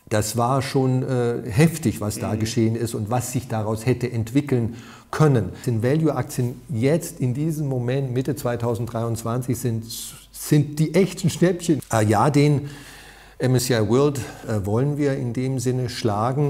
das war schon heftig, was da geschehen ist und was sich daraus hätte entwickeln können. Den Value-Aktien jetzt in diesem Moment, Mitte 2023, sind die echten Schnäppchen. Ja, den MSCI World wollen wir in dem Sinne schlagen.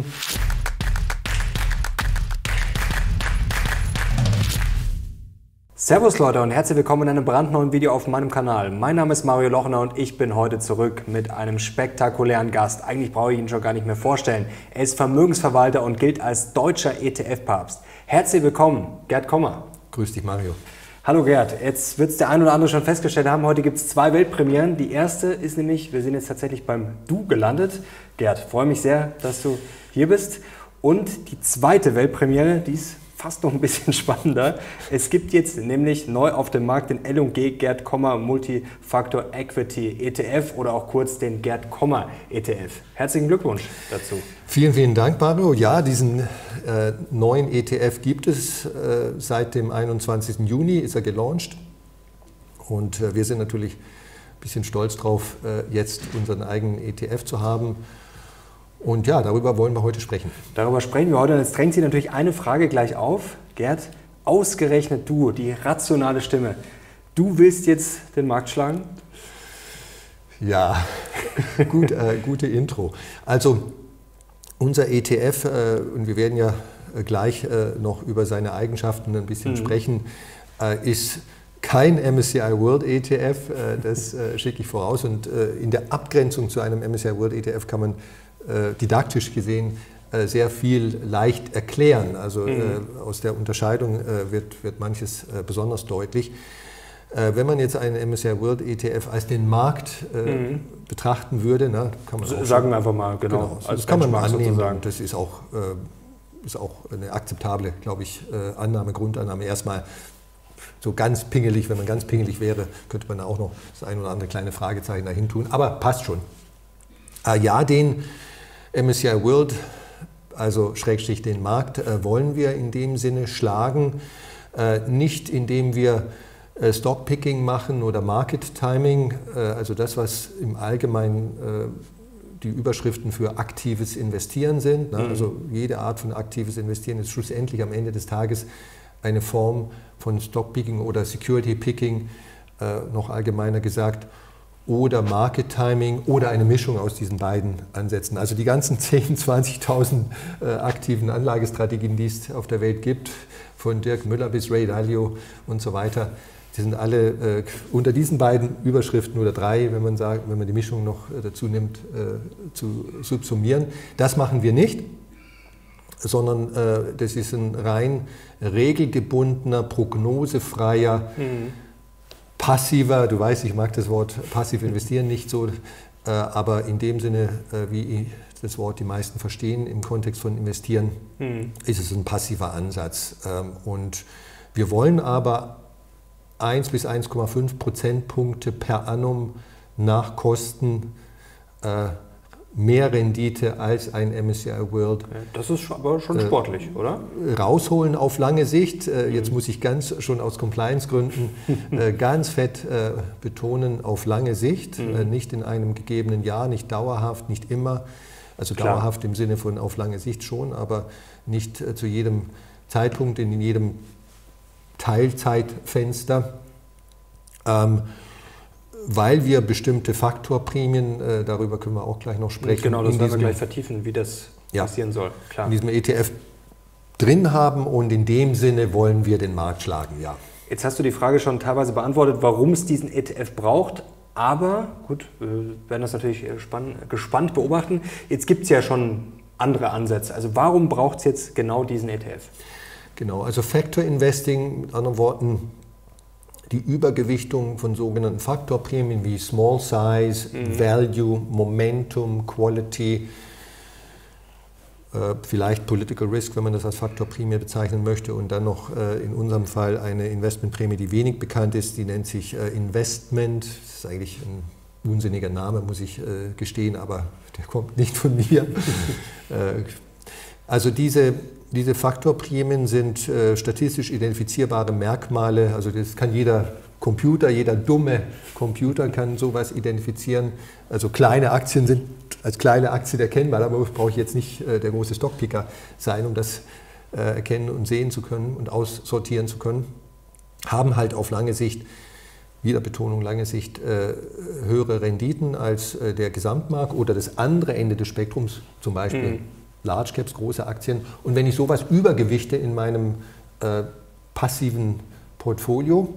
Servus Leute und herzlich willkommen in einem brandneuen Video auf meinem Kanal. Mein Name ist Mario Lochner und ich bin heute zurück mit einem spektakulären Gast. Eigentlich brauche ich ihn schon gar nicht mehr vorstellen. Er ist Vermögensverwalter und gilt als deutscher ETF-Papst. Herzlich willkommen, Gerd Kommer. Grüß dich, Mario. Hallo Gerd, jetzt wird es der ein oder andere schon festgestellt haben, heute gibt es zwei Weltpremieren. Die erste ist nämlich, wir sind jetzt tatsächlich beim Du gelandet. Gerd, freue mich sehr, dass du hier bist. Und die zweite Weltpremiere, die ist fast noch ein bisschen spannender. Es gibt jetzt nämlich neu auf dem Markt den L&G Gerd Kommer Multifactor Equity ETF oder auch kurz den Gerd Kommer ETF. Herzlichen Glückwunsch dazu. Vielen, vielen Dank, Mario. Ja, diesen neuen ETF gibt es seit dem 21. Juni, ist er gelauncht. Und wir sind natürlich ein bisschen stolz drauf, jetzt unseren eigenen ETF zu haben. Und ja, darüber wollen wir heute sprechen. Darüber sprechen wir heute. Und jetzt drängt sich natürlich eine Frage gleich auf. Gerd, ausgerechnet du, die rationale Stimme, du willst jetzt den Markt schlagen? Ja, gute Intro. Also unser ETF, und wir werden ja gleich noch über seine Eigenschaften ein bisschen sprechen, ist kein MSCI World ETF, das schicke ich voraus. Und in der Abgrenzung zu einem MSCI World ETF kann man didaktisch gesehen sehr viel leicht erklären. Also aus der Unterscheidung wird manches besonders deutlich. Wenn man jetzt einen MSCI World ETF als den Markt betrachten würde, na, kann man sagen wir einfach mal, genau. Also das kann man mal annehmen. Sozusagen. Das ist auch eine akzeptable, glaube ich, Grundannahme. Erstmal so ganz pingelig, wenn man ganz pingelig wäre, könnte man auch noch das ein oder andere kleine Fragezeichen dahin tun. Aber passt schon. Ja, den MSCI World, also Schrägstrich den Markt, wollen wir in dem Sinne schlagen, nicht indem wir Stockpicking machen oder Market Timing, also das, was im Allgemeinen die Überschriften für aktives Investieren sind. Also jede Art von aktives Investieren ist schlussendlich am Ende des Tages eine Form von Stockpicking oder Security Picking, noch allgemeiner gesagt, oder Market Timing oder eine Mischung aus diesen beiden Ansätzen. Also die ganzen 10.000, 20.000 aktiven Anlagestrategien, die es auf der Welt gibt, von Dirk Müller bis Ray Dalio und so weiter, die sind alle unter diesen beiden Überschriften oder drei, wenn man die Mischung noch dazu nimmt, zu subsumieren. Das machen wir nicht, sondern das ist ein rein regelgebundener, prognosefreier, passiver, du weißt, ich mag das Wort passiv investieren nicht so, aber in dem Sinne, wie das Wort die meisten verstehen, im Kontext von investieren, ist es ein passiver Ansatz. Und wir wollen aber 1 bis 1,5 Prozentpunkte per annum nach Kosten mehr Rendite als ein MSCI World. Das ist aber schon sportlich, oder? Rausholen auf lange Sicht. Jetzt muss ich schon aus Compliance-Gründen ganz fett betonen, auf lange Sicht. Nicht in einem gegebenen Jahr, nicht dauerhaft, nicht immer. Also klar, dauerhaft im Sinne von auf lange Sicht schon, aber nicht zu jedem Zeitpunkt, in jedem Teilzeitfenster. Weil wir bestimmte Faktorprämien, darüber können wir auch gleich noch sprechen. Genau, das werden wir gleich vertiefen, wie das passieren soll. Klar. In diesem ETF drin haben und in dem Sinne wollen wir den Markt schlagen, ja. Jetzt hast du die Frage schon teilweise beantwortet, warum es diesen ETF braucht. Aber gut, wir werden das natürlich gespannt beobachten. Jetzt gibt es ja schon andere Ansätze. Also warum braucht es jetzt genau diesen ETF? Genau, also Factor Investing, mit anderen Worten, die Übergewichtung von sogenannten Faktorprämien wie Small Size, Value, Momentum, Quality, vielleicht Political Risk, wenn man das als Faktorprämie bezeichnen möchte, und dann noch in unserem Fall eine Investmentprämie, die wenig bekannt ist, die nennt sich Investment. Das ist eigentlich ein unsinniger Name, muss ich gestehen, aber der kommt nicht von mir. Also diese Faktorprämien sind statistisch identifizierbare Merkmale, also das kann jeder Computer, jeder dumme Computer kann sowas identifizieren. Also kleine Aktien sind als kleine Aktien erkennbar, aber brauche ich jetzt nicht der große Stockpicker sein, um das erkennen und sehen zu können und aussortieren zu können, haben halt auf lange Sicht, wieder Betonung, lange Sicht, höhere Renditen als der Gesamtmarkt oder das andere Ende des Spektrums, zum Beispiel Large Caps, große Aktien. Und wenn ich sowas übergewichte in meinem passiven Portfolio,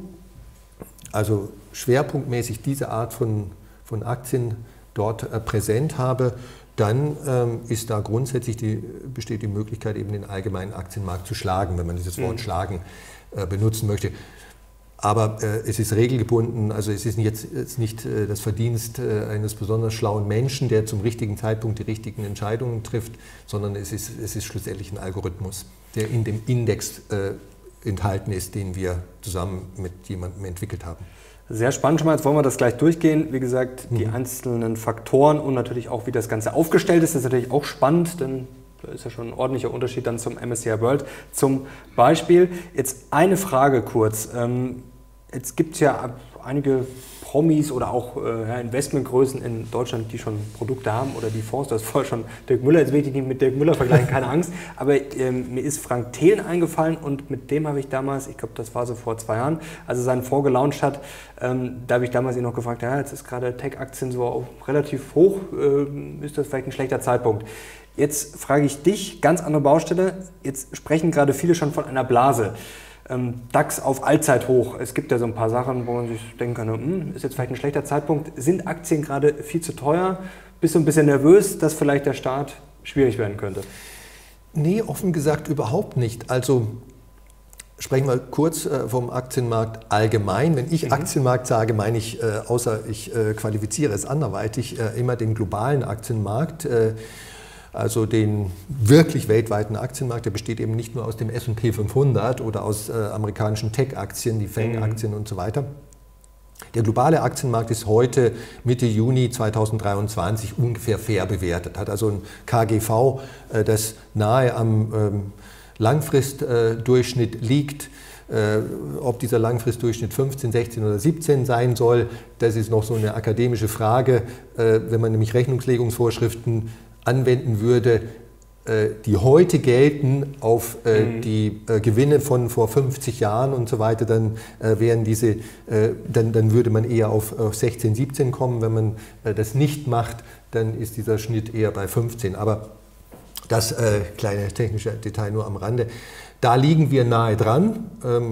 also schwerpunktmäßig diese Art von Aktien dort präsent habe, dann ist da grundsätzlich besteht die Möglichkeit, eben den allgemeinen Aktienmarkt zu schlagen, wenn man dieses Wort schlagen benutzen möchte. Aber es ist regelgebunden, also es ist jetzt nicht das Verdienst eines besonders schlauen Menschen, der zum richtigen Zeitpunkt die richtigen Entscheidungen trifft, sondern es ist schlussendlich ein Algorithmus, der in dem Index enthalten ist, den wir zusammen mit jemandem entwickelt haben. Sehr spannend schon mal, jetzt wollen wir das gleich durchgehen. Wie gesagt, die einzelnen Faktoren und natürlich auch, wie das Ganze aufgestellt ist, ist natürlich auch spannend, denn da ist ja schon ein ordentlicher Unterschied dann zum MSCI World. Zum Beispiel, jetzt eine Frage kurz. Jetzt gibt es ja einige Promis oder auch Investmentgrößen in Deutschland, die schon Produkte haben oder die Fonds. Du hast vorher schon Dirk Müller, jetzt will ich dich nicht mit Dirk Müller vergleichen, keine Angst. Aber mir ist Frank Thelen eingefallen und mit dem habe ich damals, ich glaube, das war so vor 2 Jahren, als er seinen Fonds gelauncht hat, da habe ich damals ihn noch gefragt, ja, jetzt ist gerade Tech-Aktien so relativ hoch, ist das vielleicht ein schlechter Zeitpunkt? Jetzt frage ich dich, ganz andere Baustelle, jetzt sprechen gerade viele schon von einer Blase. DAX auf Allzeithoch. Es gibt ja so ein paar Sachen, wo man sich denken kann, ist jetzt vielleicht ein schlechter Zeitpunkt. Sind Aktien gerade viel zu teuer? Bist du ein bisschen nervös, dass vielleicht der Start schwierig werden könnte? Nee, offen gesagt überhaupt nicht. Also sprechen wir kurz vom Aktienmarkt allgemein. Wenn ich Aktienmarkt sage, meine ich, außer ich qualifiziere es anderweitig, immer den globalen Aktienmarkt. Also den wirklich weltweiten Aktienmarkt, der besteht eben nicht nur aus dem S&P 500 oder aus amerikanischen Tech-Aktien, die FANG-Aktien und so weiter. Der globale Aktienmarkt ist heute Mitte Juni 2023 ungefähr fair bewertet, hat also ein KGV, das nahe am Langfristdurchschnitt liegt. Ob dieser Langfristdurchschnitt 15, 16 oder 17 sein soll, das ist noch so eine akademische Frage. Wenn man nämlich Rechnungslegungsvorschriften anwenden würde, die heute gelten auf die Gewinne von vor 50 Jahren und so weiter, dann wären dann würde man eher auf 16, 17 kommen. Wenn man das nicht macht, dann ist dieser Schnitt eher bei 15. Aber das kleine technische Detail nur am Rande. Da liegen wir nahe dran.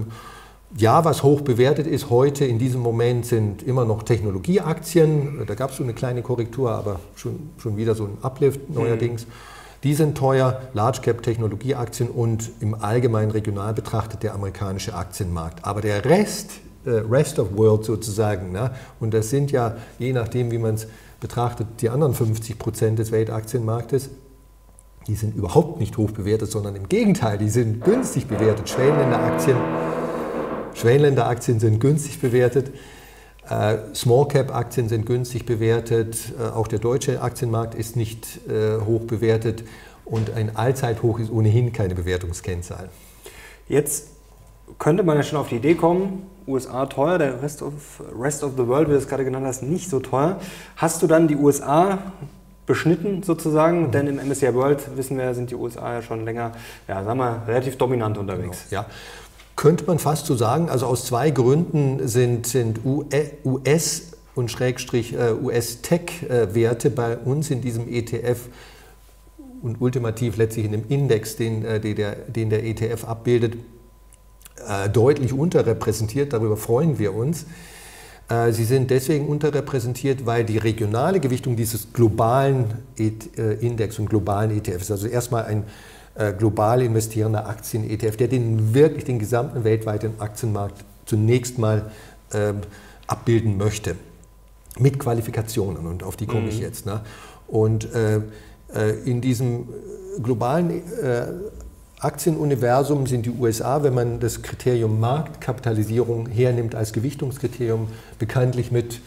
Ja, was hoch bewertet ist heute in diesem Moment sind immer noch Technologieaktien. Da gab es so eine kleine Korrektur, aber schon wieder so ein Uplift neuerdings. Die sind teuer, Large Cap Technologieaktien und im Allgemeinen regional betrachtet der amerikanische Aktienmarkt. Aber der Rest of World sozusagen, ne? Und das sind ja, je nachdem wie man es betrachtet, die anderen 50% des Weltaktienmarktes, die sind überhaupt nicht hoch bewertet, sondern im Gegenteil, die sind günstig bewertet. Schwellenländeraktien sind günstig bewertet, Small-Cap-Aktien sind günstig bewertet, auch der deutsche Aktienmarkt ist nicht hoch bewertet und ein Allzeithoch ist ohnehin keine Bewertungskennzahl. Jetzt könnte man ja schon auf die Idee kommen, USA teuer, der Rest of the World, wie du es gerade genannt hast, nicht so teuer. Hast du dann die USA beschnitten sozusagen? Denn im MSCI World, wissen wir, sind die USA ja schon länger, ja, sagen wir, relativ dominant unterwegs. Genau, ja. Könnte man fast so sagen, also aus 2 Gründen sind US- und US-Tech-Werte bei uns in diesem ETF und ultimativ letztlich in dem Index, den der ETF abbildet, deutlich unterrepräsentiert. Darüber freuen wir uns. Sie sind deswegen unterrepräsentiert, weil die regionale Gewichtung dieses globalen Index und globalen ETFs, also erstmal ein global investierender Aktien-ETF, der wirklich den gesamten weltweiten Aktienmarkt zunächst mal abbilden möchte. Mit Qualifikationen und auf die komme ich jetzt. Ne? Und in diesem globalen Aktienuniversum sind die USA, wenn man das Kriterium Marktkapitalisierung hernimmt als Gewichtungskriterium, bekanntlich mit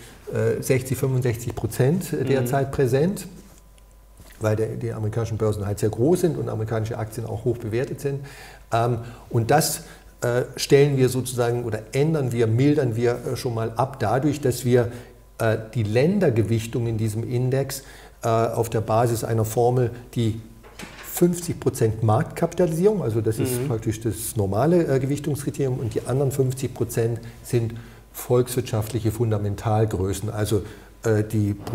60-65% derzeit präsent, weil die amerikanischen Börsen halt sehr groß sind und amerikanische Aktien auch hoch bewertet sind. Und das stellen wir sozusagen oder mildern wir schon mal ab dadurch, dass wir die Ländergewichtung in diesem Index auf der Basis einer Formel, die 50% Marktkapitalisierung, also das ist praktisch das normale Gewichtungskriterium, und die anderen 50% sind volkswirtschaftliche Fundamentalgrößen, also das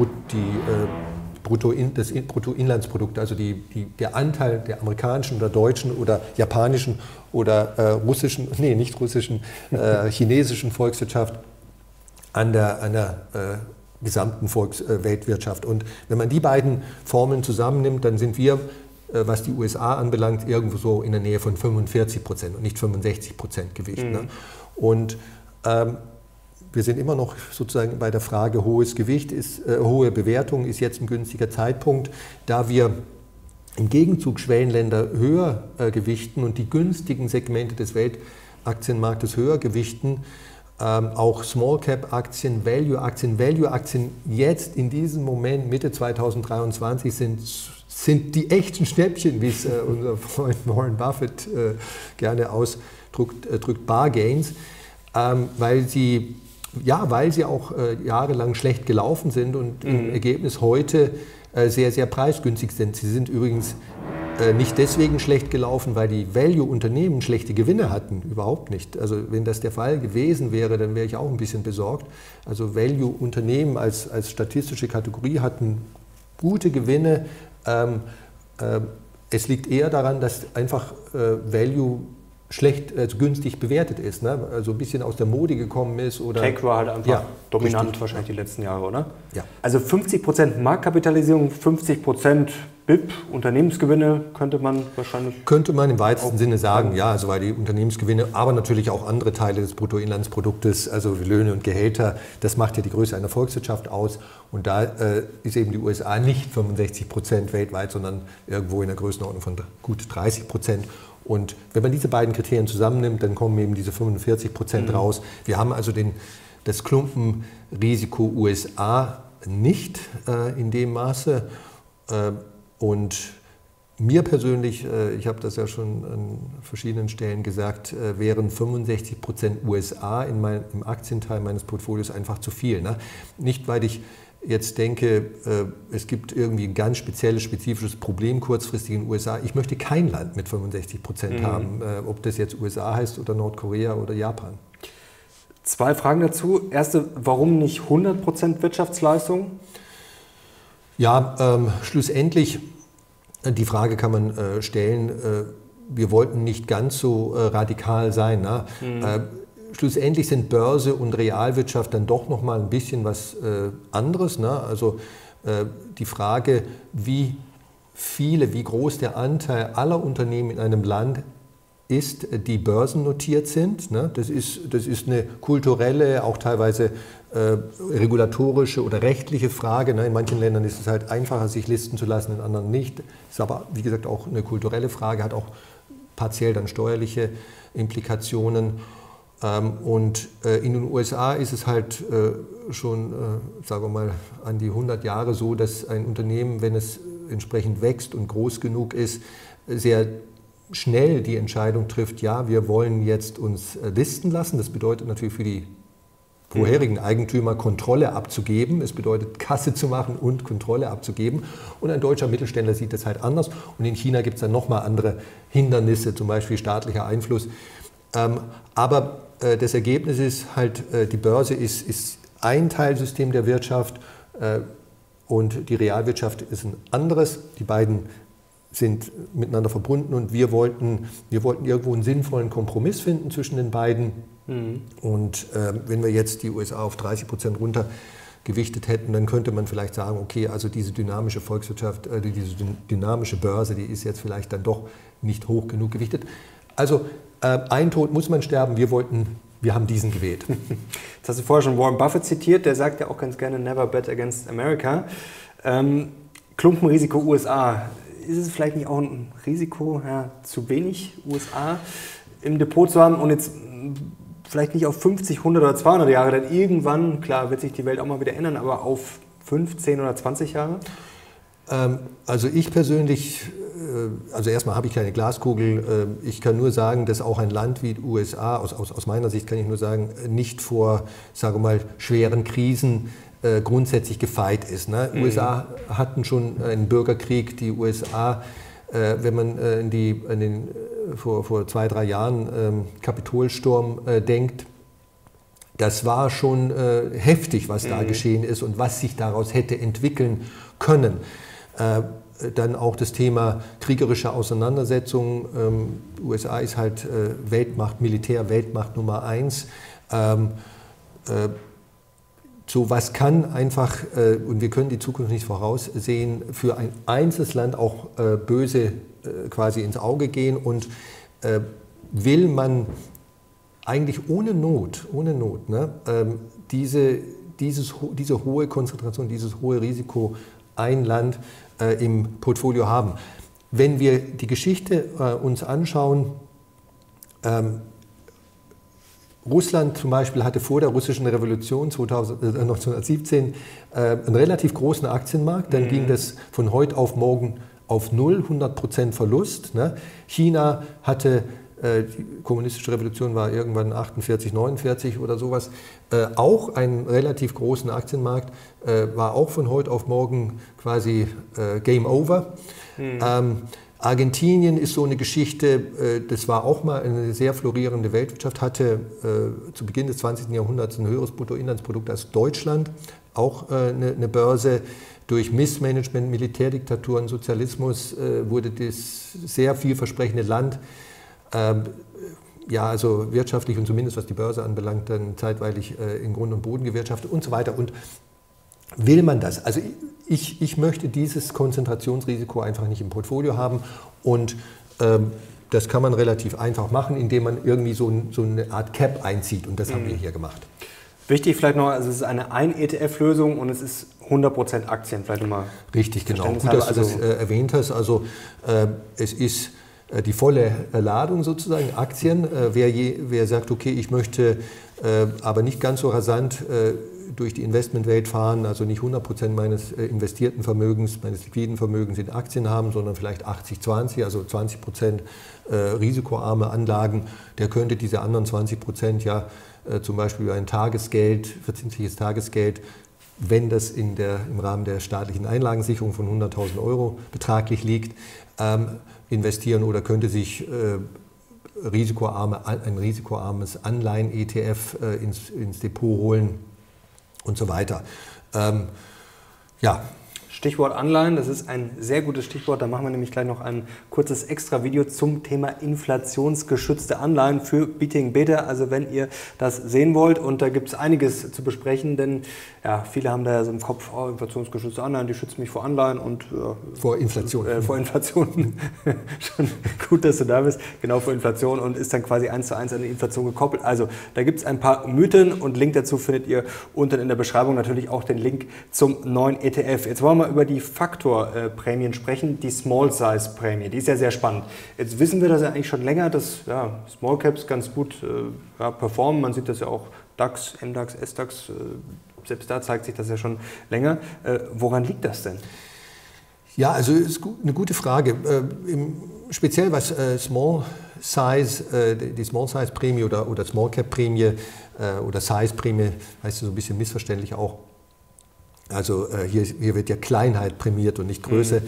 Bruttoinlandsprodukt, also der Anteil der amerikanischen oder deutschen oder japanischen oder chinesischen Volkswirtschaft an der gesamten Weltwirtschaft. Und wenn man die beiden Formeln zusammennimmt, dann sind wir, was die USA anbelangt, irgendwo so in der Nähe von 45% und nicht 65% Gewicht. Ne? Und wir sind immer noch sozusagen bei der Frage, hohes Gewicht hohe Bewertung ist jetzt ein günstiger Zeitpunkt, da wir im Gegenzug Schwellenländer höher gewichten und die günstigen Segmente des Weltaktienmarktes höher gewichten. Auch Small-Cap-Aktien, Value-Aktien jetzt in diesem Moment, Mitte 2023, sind die echten Schnäppchen, wie es unser Freund Warren Buffett gerne ausdrückt, Bargains, weil sie auch jahrelang schlecht gelaufen sind und im Ergebnis heute sehr, sehr preisgünstig sind. Sie sind übrigens nicht deswegen schlecht gelaufen, weil die Value-Unternehmen schlechte Gewinne hatten, überhaupt nicht. Also wenn das der Fall gewesen wäre, dann wäre ich auch ein bisschen besorgt. Also Value-Unternehmen als statistische Kategorie hatten gute Gewinne. Es liegt eher daran, dass einfach Value günstig bewertet ist, ne? Also ein bisschen aus der Mode gekommen ist. Oder Tech war halt einfach dominant richtig, wahrscheinlich die letzten Jahre, oder? Ja. Also 50% Marktkapitalisierung, 50% BIP, Unternehmensgewinne könnte man wahrscheinlich... Könnte man im weitesten Sinne sagen, ja, also weil die Unternehmensgewinne, aber natürlich auch andere Teile des Bruttoinlandsproduktes, also Löhne und Gehälter, das macht ja die Größe einer Volkswirtschaft aus. Und da ist eben die USA nicht 65% weltweit, sondern irgendwo in der Größenordnung von gut 30%. Und wenn man diese beiden Kriterien zusammennimmt, dann kommen eben diese 45% raus. Wir haben also das Klumpenrisiko USA nicht in dem Maße. Und mir persönlich, ich habe das ja schon an verschiedenen Stellen gesagt, wären 65% USA im Aktienteil meines Portfolios einfach zu viel. Ne? Nicht, weil ich jetzt denke, es gibt irgendwie ein ganz spezielles, spezifisches Problem kurzfristig in den USA. Ich möchte kein Land mit 65% haben, ob das jetzt USA heißt oder Nordkorea oder Japan. 2 Fragen dazu. Erste, warum nicht 100% Wirtschaftsleistung? Ja, schlussendlich, die Frage kann man stellen, wir wollten nicht ganz so radikal sein. Ne? Schlussendlich sind Börse und Realwirtschaft dann doch noch mal ein bisschen was anderes. Ne? Also die Frage, wie groß der Anteil aller Unternehmen in einem Land ist, die börsennotiert sind. Ne? Das ist eine kulturelle, auch teilweise regulatorische oder rechtliche Frage. Ne? In manchen Ländern ist es halt einfacher, sich listen zu lassen, in anderen nicht. Ist aber, wie gesagt, auch eine kulturelle Frage, hat auch partiell dann steuerliche Implikationen. Und in den USA ist es halt schon, sagen wir mal, an die 100 Jahre so, dass ein Unternehmen, wenn es entsprechend wächst und groß genug ist, sehr schnell die Entscheidung trifft, ja, wir wollen jetzt uns listen lassen. Das bedeutet natürlich für die vorherigen Eigentümer Kontrolle abzugeben. Es bedeutet Kasse zu machen und Kontrolle abzugeben. Und ein deutscher Mittelständler sieht das halt anders. Und in China gibt es dann nochmal andere Hindernisse, zum Beispiel staatlicher Einfluss. Aber das Ergebnis ist halt, die Börse ist ein Teilsystem der Wirtschaft und die Realwirtschaft ist ein anderes. Die beiden sind miteinander verbunden und wir wollten irgendwo einen sinnvollen Kompromiss finden zwischen den beiden. Und wenn wir jetzt die USA auf 30% runtergewichtet hätten, dann könnte man vielleicht sagen, okay, also diese dynamische Volkswirtschaft, diese dynamische Börse, die ist jetzt vielleicht dann doch nicht hoch genug gewichtet. Also ein Tod muss man sterben, wir haben diesen gewählt. Jetzt hast du vorher schon Warren Buffett zitiert, der sagt ja auch ganz gerne, never bet against America. Klumpenrisiko USA, ist es vielleicht nicht auch ein Risiko, ja, zu wenig USA im Depot zu haben und jetzt vielleicht nicht auf 50, 100 oder 200 Jahre, denn irgendwann, klar, wird sich die Welt auch mal wieder ändern, aber auf 15 oder 20 Jahre? Also ich persönlich, also erstmal habe ich keine Glaskugel. Ich kann nur sagen, dass auch ein Land wie die USA, aus meiner Sicht kann ich nur sagen, nicht vor, sage mal, schweren Krisen grundsätzlich gefeit ist. Ne? USA hatten schon einen Bürgerkrieg, die USA, wenn man vor 2-3 Jahren Kapitolsturm denkt, das war schon heftig, was da geschehen ist und was sich daraus hätte entwickeln können. Dann auch das Thema kriegerische Auseinandersetzungen. USA ist halt Weltmacht, Militär-Weltmacht Nummer 1. So was kann einfach, und wir können die Zukunft nicht voraussehen, für ein einzelnes Land auch böse quasi ins Auge gehen. Und will man eigentlich ohne Not, ne, diese hohe Konzentration, dieses hohe Risiko ein Land im Portfolio haben. Wenn wir die Geschichte uns anschauen, Russland zum Beispiel hatte vor der russischen Revolution 1917 einen relativ großen Aktienmarkt, dann ging das von heute auf morgen auf 0, 100% Verlust. Ne? China hatte, die kommunistische Revolution war irgendwann 48, 49 oder sowas, auch einen relativ großen Aktienmarkt, war auch von heute auf morgen quasi Game Over. Argentinien ist so eine Geschichte, das war auch mal eine sehr florierende Weltwirtschaft, hatte zu Beginn des 20. Jahrhunderts ein höheres Bruttoinlandsprodukt als Deutschland, auch eine Börse. Durch Missmanagement, Militärdiktaturen, Sozialismus wurde das sehr vielversprechende Land, ja, also wirtschaftlich und zumindest was die Börse anbelangt, dann zeitweilig in Grund und Boden gewirtschaftet und so weiter. Und will man das? Also ich möchte dieses Konzentrationsrisiko einfach nicht im Portfolio haben und das kann man relativ einfach machen, indem man irgendwie so eine Art Cap einzieht und das haben wir hier gemacht. Wichtig vielleicht noch, also es ist eine Ein-ETF-Lösung und es ist 100% Aktien, vielleicht nochmal. Richtig, genau. Gut, dass du das erwähnt hast. Also es ist die volle Ladung sozusagen, Aktien. Wer sagt, okay, ich möchte aber nicht ganz so rasant durch die Investmentwelt fahren, also nicht 100% meines investierten Vermögens, meines liquiden Vermögens in Aktien haben, sondern vielleicht 80-20, also 20% risikoarme Anlagen, der könnte diese anderen 20% ja zum Beispiel ein Tagesgeld, verzinsliches Tagesgeld, wenn das im Rahmen der staatlichen Einlagensicherung von 100.000 Euro betraglich liegt, investieren oder könnte sich ein risikoarmes Anleihen-ETF ins Depot holen und so weiter. Ja. Stichwort Anleihen, das ist ein sehr gutes Stichwort. Da machen wir nämlich gleich noch ein kurzes Extra-Video zum Thema inflationsgeschützte Anleihen für Beating Beta. Also wenn ihr das sehen wollt, und da gibt es einiges zu besprechen, denn ja, viele haben da ja so im Kopf, oh, inflationsgeschützte Anleihen, die schützen mich vor Anleihen und vor Inflation. Vor Inflation. Schon gut, dass du da bist. Genau, vor Inflation und ist dann quasi 1:1 an die Inflation gekoppelt. Also da gibt es ein paar Mythen und Link dazu findet ihr unten in der Beschreibung. Natürlich auch den Link zum neuen ETF. Jetzt wollen wir über die Faktorprämien sprechen, die Small Size Prämie, die ist ja sehr spannend. Jetzt wissen wir das ja eigentlich schon länger, dass ja, Small Caps ganz gut performen. Man sieht das ja auch DAX, MDAX, SDAX, selbst da zeigt sich das ja schon länger. Woran liegt das denn? Ja, also ist eine gute Frage. Speziell was Small Size, die Small Size Prämie oder Small Cap Prämie oder Size Prämie, heißt so ein bisschen missverständlich auch. Also hier wird ja Kleinheit prämiert und nicht Größe.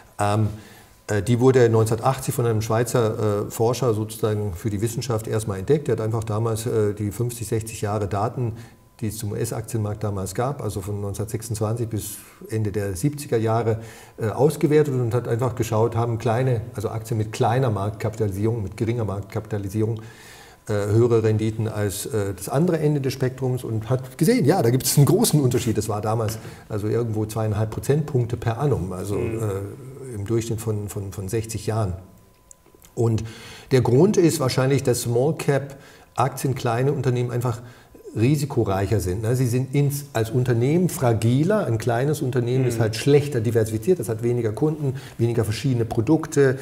Die wurde 1980 von einem Schweizer Forscher sozusagen für die Wissenschaft erstmal entdeckt. Der hat einfach damals die 50, 60 Jahre Daten, die es zum US-Aktienmarkt damals gab, also von 1926 bis Ende der 70er Jahre ausgewertet und hat einfach geschaut, haben also Aktien mit kleiner Marktkapitalisierung, mit geringer Marktkapitalisierung, höhere Renditen als das andere Ende des Spektrums und hat gesehen, ja, da gibt es einen großen Unterschied. Das war damals also irgendwo 2,5 Prozentpunkte per annum, also im Durchschnitt von 60 Jahren. Und der Grund ist wahrscheinlich, dass Small Cap Aktien, kleine Unternehmen einfach risikoreicher sind. Sie sind als Unternehmen fragiler. Ein kleines Unternehmen ist halt schlechter diversifiziert, das hat weniger Kunden, weniger verschiedene Produkte,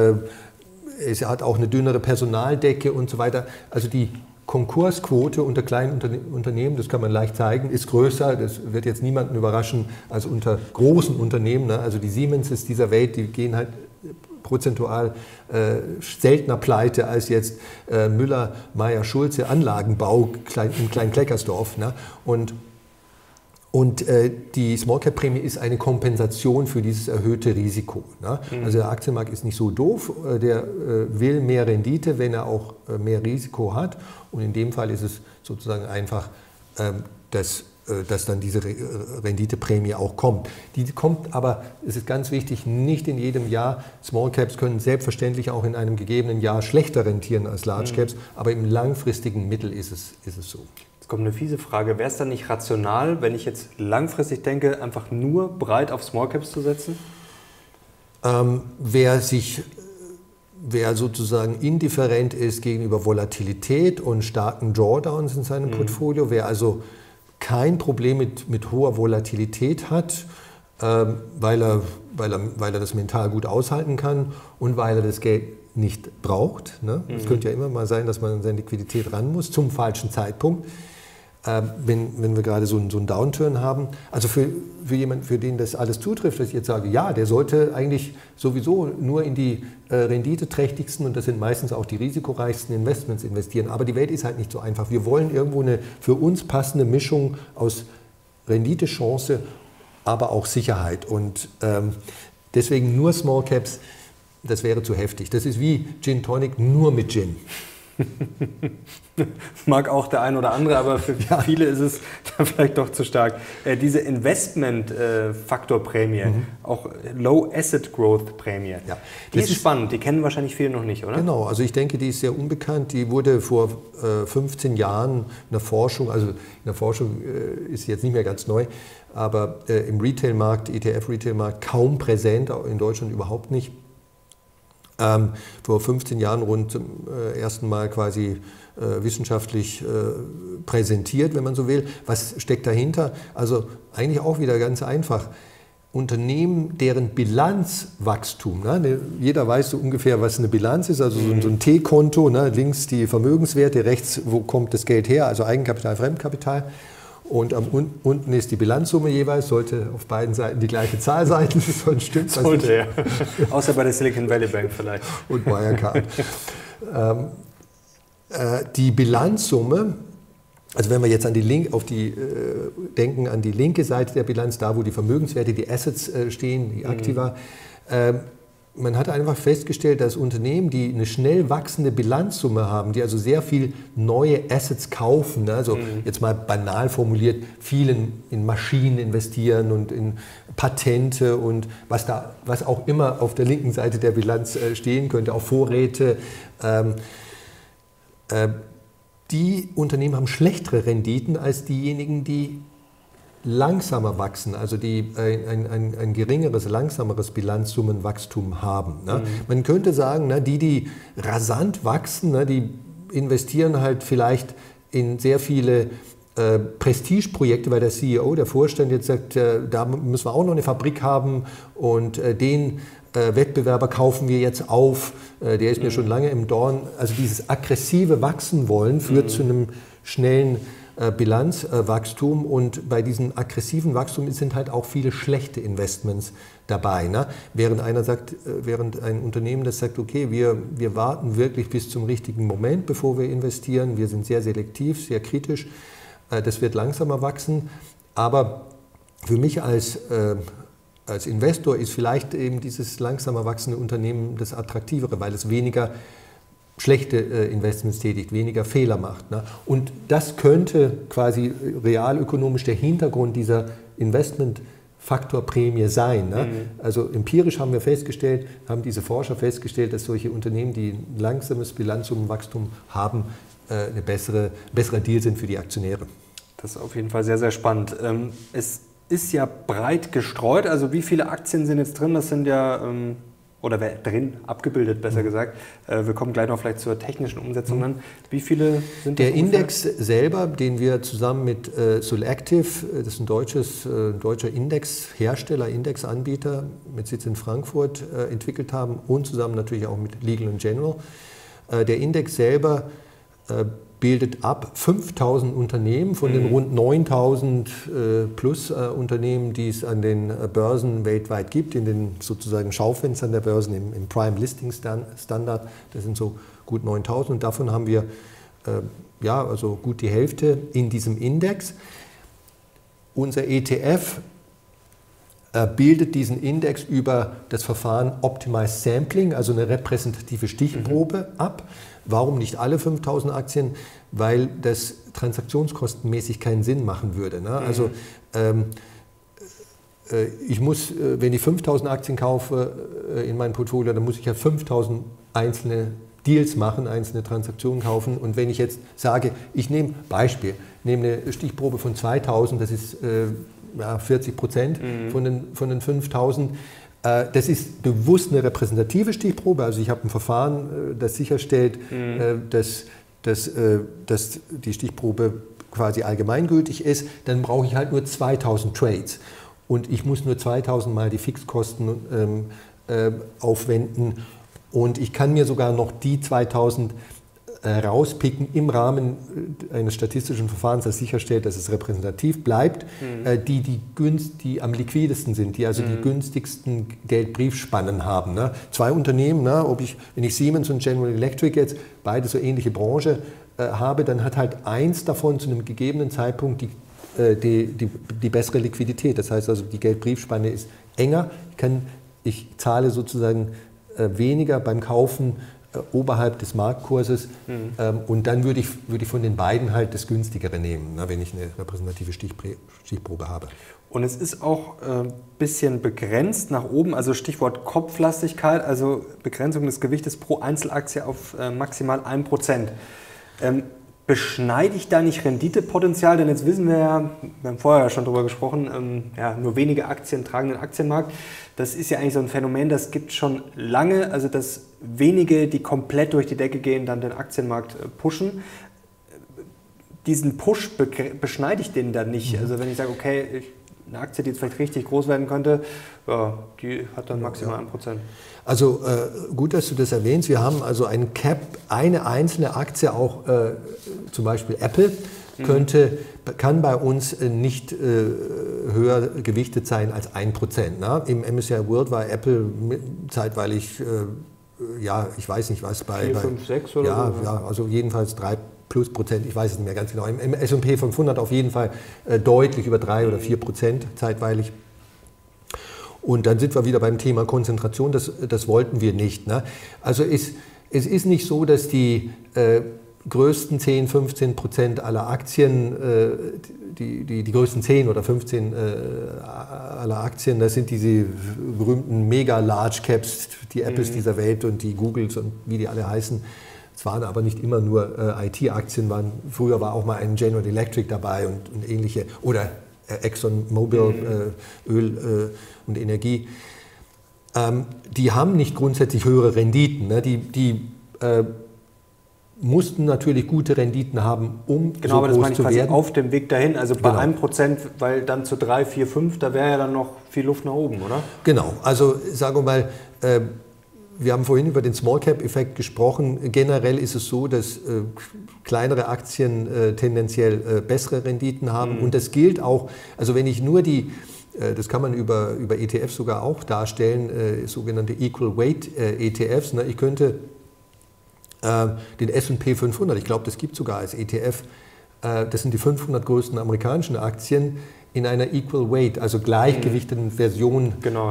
es hat auch eine dünnere Personaldecke und so weiter. Also die Konkursquote unter kleinen Unternehmen, das kann man leicht zeigen, ist größer. Das wird jetzt niemanden überraschen als unter großen Unternehmen. Also die Siemenses dieser Welt, die gehen halt prozentual seltener pleite als jetzt Müller, Meyer, Schulze, Anlagenbau in Klein-Kleckersdorf. Und Und die Small Cap Prämie ist eine Kompensation für dieses erhöhte Risiko. Ne? Also der Aktienmarkt ist nicht so doof, der will mehr Rendite, wenn er auch mehr Risiko hat. Und in dem Fall ist es sozusagen einfach, dass dann diese Renditeprämie auch kommt. Die kommt aber, es ist ganz wichtig, nicht in jedem Jahr. Small Caps können selbstverständlich auch in einem gegebenen Jahr schlechter rentieren als Large Caps, aber im langfristigen Mittel ist es so. Jetzt kommt eine fiese Frage. Wäre es dann nicht rational, wenn ich jetzt langfristig denke, einfach nur breit auf Small Caps zu setzen? Wer sozusagen indifferent ist gegenüber Volatilität und starken Drawdowns in seinem Portfolio, wer also kein Problem mit hoher Volatilität hat, weil er das mental gut aushalten kann und weil er das Geld nicht braucht. Ne? Es könnte ja immer mal sein, dass man an seine Liquidität ran muss, zum falschen Zeitpunkt. Wenn wir gerade so einen Downturn haben. Also für jemanden, für den das alles zutrifft, dass ich jetzt sage, ja, der sollte eigentlich sowieso nur in die renditeträchtigsten, und das sind meistens auch die risikoreichsten Investments investieren. Aber die Welt ist halt nicht so einfach. Wir wollen irgendwo eine für uns passende Mischung aus Renditechance, aber auch Sicherheit. Und deswegen nur Small Caps, das wäre zu heftig. Das ist wie Gin Tonic nur mit Gin. Mag auch der ein oder andere, aber für viele ist es dann vielleicht doch zu stark. Diese Investment-Faktor-Prämie, auch Low-Asset-Growth-Prämie, die ist spannend, die kennen wahrscheinlich viele noch nicht, oder? Genau, also ich denke, die ist sehr unbekannt. Die wurde vor 15 Jahren in der Forschung, also in der Forschung ist sie jetzt nicht mehr ganz neu, aber im Retail-Markt, ETF-Retail-Markt kaum präsent, in Deutschland überhaupt nicht. Vor 15 Jahren rund zum ersten Mal quasi wissenschaftlich präsentiert, wenn man so will. Was steckt dahinter? Also eigentlich auch wieder ganz einfach. Unternehmen, deren Bilanzwachstum, ne? Jeder weiß so ungefähr, was eine Bilanz ist, also so ein T-Konto, ne? Links die Vermögenswerte, rechts, wo kommt das Geld her, also Eigenkapital, Fremdkapital. Und unten ist die Bilanzsumme jeweils, sollte auf beiden Seiten die gleiche Zahl sein, sonst stimmt das nicht. Ja. Außer bei der Silicon Valley Bank vielleicht. Und Wirecard. Die Bilanzsumme, also wenn wir jetzt denken an die linke Seite der Bilanz, da wo die Vermögenswerte, die Assets stehen, die Aktiva, man hat einfach festgestellt, dass Unternehmen, die eine schnell wachsende Bilanzsumme haben, die also sehr viel neue Assets kaufen, ne? Also jetzt mal banal formuliert, vielen in Maschinen investieren und in Patente und was auch immer auf der linken Seite der Bilanz stehen könnte, auch Vorräte. Die Unternehmen haben schlechtere Renditen als diejenigen, die langsamer wachsen, also die ein geringeres, langsameres Bilanzsummenwachstum haben. Ne? Man könnte sagen, ne, die rasant wachsen, ne, die investieren halt vielleicht in sehr viele Prestigeprojekte, weil der CEO, der Vorstand jetzt sagt, da müssen wir auch noch eine Fabrik haben und den Wettbewerber kaufen wir jetzt auf, der ist mir schon lange im Dorn. Also dieses aggressive Wachsen wollen führt zu einem schnellen Bilanzwachstum, und bei diesem aggressiven Wachstum sind halt auch viele schlechte Investments dabei. Ne? Während ein Unternehmen, das sagt, okay, wir warten wirklich bis zum richtigen Moment, bevor wir investieren, wir sind sehr selektiv, sehr kritisch, das wird langsamer wachsen, aber für mich als Investor ist vielleicht eben dieses langsamer wachsende Unternehmen das Attraktivere, weil es weniger schlechte Investments tätigt, weniger Fehler macht. Ne? Und das könnte quasi realökonomisch der Hintergrund dieser Investmentfaktorprämie sein. Ne? Also empirisch haben diese Forscher festgestellt, dass solche Unternehmen, die ein langsames Bilanzsummenwachstum haben, ein besserer Deal sind für die Aktionäre. Das ist auf jeden Fall sehr, sehr spannend. Es ist ja breit gestreut, also wie viele Aktien sind jetzt drin? Das sind ja... oder drin, abgebildet, besser gesagt. Wir kommen gleich noch vielleicht zur technischen Umsetzung an. Wie viele sind das? Der Index selber, den wir zusammen mit Solactive, das ist ein deutscher Indexhersteller, Indexanbieter mit Sitz in Frankfurt, entwickelt haben, und zusammen natürlich auch mit Legal & General. Der Index selber bildet ab 5.000 Unternehmen von den rund 9.000 plus Unternehmen, die es an den Börsen weltweit gibt, in den sozusagen Schaufenstern der Börsen im Prime Listing Standard. Das sind so gut 9.000, und davon haben wir also gut die Hälfte in diesem Index. unser ETF bildet diesen Index über das Verfahren Optimized Sampling, also eine repräsentative Stichprobe ab. Warum nicht alle 5000 Aktien? Weil das transaktionskostenmäßig keinen Sinn machen würde. Ne? Also ich muss, wenn ich 5000 Aktien kaufe in meinem Portfolio, dann muss ich ja 5000 einzelne Deals machen, einzelne Transaktionen kaufen. Und wenn ich jetzt sage, ich nehme eine Stichprobe von 2000, das ist 40% von den 5000. Das ist bewusst eine repräsentative Stichprobe. Also ich habe ein Verfahren, das sicherstellt, dass die Stichprobe quasi allgemeingültig ist. Dann brauche ich halt nur 2000 Trades. Und ich muss nur 2000 Mal die Fixkosten aufwenden. Und ich kann mir sogar noch die 2000 rauspicken im Rahmen eines statistischen Verfahrens, das sicherstellt, dass es repräsentativ bleibt, die am liquidesten sind, die also die günstigsten Geldbriefspannen haben. Ne? Zwei Unternehmen, ne? Wenn ich Siemens und General Electric jetzt beide so ähnliche Branche habe, dann hat halt eins davon zu einem gegebenen Zeitpunkt die bessere Liquidität. Das heißt also, die Geldbriefspanne ist enger. Ich zahle sozusagen weniger beim Kaufen oberhalb des Marktkurses und dann würde ich von den beiden halt das günstigere nehmen, wenn ich eine repräsentative Stichprobe habe. Und es ist auch ein bisschen begrenzt nach oben, also Stichwort Kopflastigkeit, also Begrenzung des Gewichtes pro Einzelaktie auf maximal 1%. Beschneide ich da nicht Renditepotenzial? Denn jetzt wissen wir ja, wir haben vorher schon darüber gesprochen, nur wenige Aktien tragen den Aktienmarkt. Das ist ja eigentlich so ein Phänomen, das gibt es schon lange, also dass wenige, die komplett durch die Decke gehen, dann den Aktienmarkt pushen. Diesen Push beschneide ich den dann nicht. Also wenn ich sage, okay, eine Aktie, die jetzt vielleicht richtig groß werden könnte, die hat dann maximal 1%. Also gut, dass du das erwähnst. Wir haben also einen Cap, eine einzelne Aktie, auch zum Beispiel Apple, kann bei uns nicht höher gewichtet sein als 1%. Ne? Im MSCI World war Apple zeitweilig, ich weiß nicht was, bei 4, 5, 6 oder so? Ja, also jedenfalls 3+%, ich weiß es nicht mehr ganz genau. Im S&P 500 auf jeden Fall deutlich über 3 oder 4% zeitweilig. Und dann sind wir wieder beim Thema Konzentration, das wollten wir nicht. Ne? Also es ist nicht so, dass die größten 10, 15% aller Aktien, die größten 10 oder 15 aller Aktien, das sind diese berühmten Mega-Large-Caps, die Apples dieser Welt und die Googles und wie die alle heißen. Es waren aber nicht immer nur IT-Aktien, früher war auch mal ein General Electric dabei und ähnliche, oder ExxonMobil, Öl und Energie. Die haben nicht grundsätzlich höhere Renditen. Ne? Die mussten natürlich gute Renditen haben, um so groß zu werden. Genau, aber das meine ich quasi auf dem Weg dahin, also bei 1%, weil dann zu 3, 4, 5, da wäre ja dann noch viel Luft nach oben, oder? Genau, also sagen wir mal, wir haben vorhin über den Small-Cap-Effekt gesprochen. Generell ist es so, dass kleinere Aktien tendenziell bessere Renditen haben. Und das gilt auch, also wenn ich nur das kann man über ETFs sogar auch darstellen, sogenannte Equal Weight ETFs. Ne? Ich könnte den S&P 500, ich glaube, das gibt es sogar als ETF, das sind die 500 größten amerikanischen Aktien, in einer Equal Weight, also gleichgewichteten Version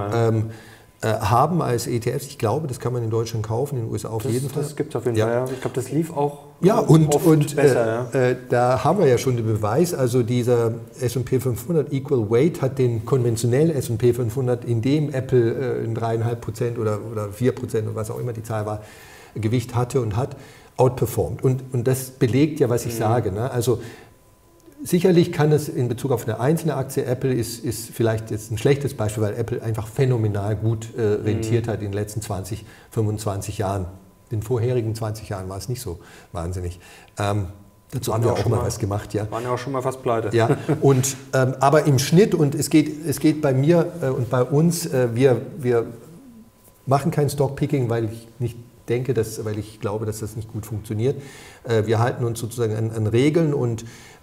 haben als ETFs. Ich glaube, das kann man in Deutschland kaufen, in den USA auf jeden Fall. Das gibt es auf jeden Fall, ja. Ich glaube, das lief auch oft besser. Da haben wir ja schon den Beweis, also dieser S&P 500 Equal Weight hat den konventionellen S&P 500, in dem Apple in 3,5% oder 4% oder was auch immer die Zahl war, Gewicht hatte und hat, outperformed. Und das belegt ja, was ich sage. Ne? Also sicherlich kann es in Bezug auf eine einzelne Aktie, Apple ist vielleicht jetzt ein schlechtes Beispiel, weil Apple einfach phänomenal gut rentiert hat in den letzten 20, 25 Jahren. In den vorherigen 20 Jahren war es nicht so wahnsinnig. Dazu haben wir auch mal was gemacht. Ja. Waren ja auch schon mal fast pleite. Ja, aber im Schnitt, und es geht bei mir und bei uns, wir machen kein Stockpicking, weil ich nicht denke, weil ich glaube, dass das nicht gut funktioniert. Wir halten uns sozusagen an Regeln und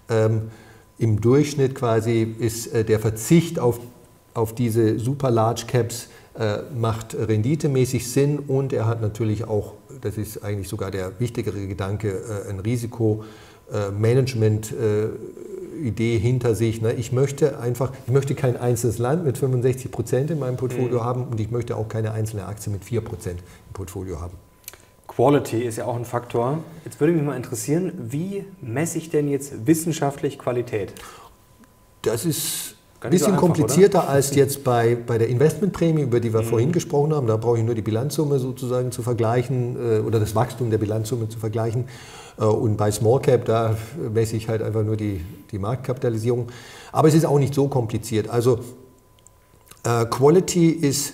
im Durchschnitt quasi ist der Verzicht auf diese super Large Caps macht renditemäßig Sinn, und er hat natürlich auch, das ist eigentlich sogar der wichtigere Gedanke, ein Risikomanagement Idee hinter sich. Ne? Ich möchte kein einzelnes Land mit 65% in meinem Portfolio haben und ich möchte auch keine einzelne Aktie mit 4% im Portfolio haben. Quality ist ja auch ein Faktor. Jetzt würde mich mal interessieren, wie messe ich denn jetzt wissenschaftlich Qualität? Das ist ein bisschen komplizierter als jetzt bei der Investmentprämie, über die wir vorhin gesprochen haben. Da brauche ich nur die Bilanzsumme sozusagen zu vergleichen oder das Wachstum der Bilanzsumme zu vergleichen. Und bei Small Cap, da messe ich halt einfach nur die Marktkapitalisierung. Aber es ist auch nicht so kompliziert. Also Quality ist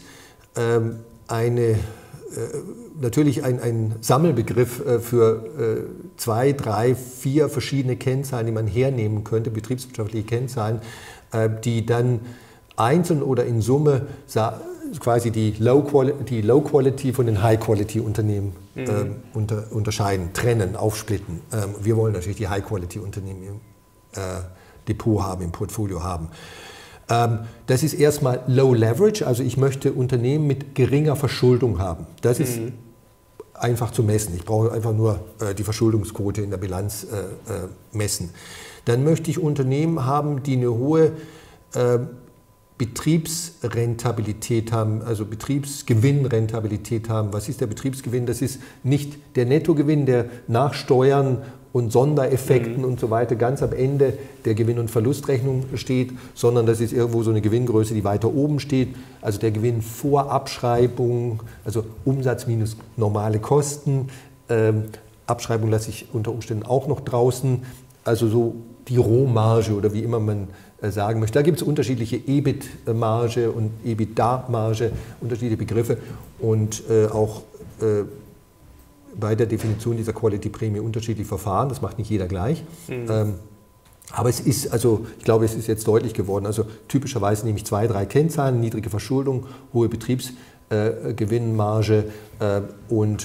natürlich ein Sammelbegriff für 2, 3, 4 verschiedene Kennzahlen, die man hernehmen könnte, betriebswirtschaftliche Kennzahlen, die dann einzeln oder in Summe quasi die Low-Quality von den High-Quality-Unternehmen unterscheiden, trennen, aufsplitten. Wir wollen natürlich die High-Quality-Unternehmen im Depot haben, im Portfolio haben. Das ist erstmal Low Leverage, also ich möchte Unternehmen mit geringer Verschuldung haben. Das ist einfach zu messen. Ich brauche einfach nur die Verschuldungsquote in der Bilanz messen. Dann möchte ich Unternehmen haben, die eine hohe Betriebsrentabilität haben, also Betriebsgewinnrentabilität haben. Was ist der Betriebsgewinn? Das ist nicht der Nettogewinn, der nach Steuern und Sondereffekten und so weiter ganz am Ende der Gewinn- und Verlustrechnung steht, sondern das ist irgendwo so eine Gewinngröße, die weiter oben steht. Also der Gewinn vor Abschreibung, also Umsatz minus normale Kosten. Abschreibung lasse ich unter Umständen auch noch draußen. Also so die Rohmarge oder wie immer man sagen möchte. Da gibt es unterschiedliche EBIT-Marge und EBITDA-Marge, unterschiedliche Begriffe und auch bei der Definition dieser Quality-Prämie unterschiedliche Verfahren. Das macht nicht jeder gleich. Aber es ist, also ich glaube, es ist jetzt deutlich geworden. Also typischerweise nehme ich 2, 3 Kennzahlen: niedrige Verschuldung, hohe Betriebsgewinnmarge und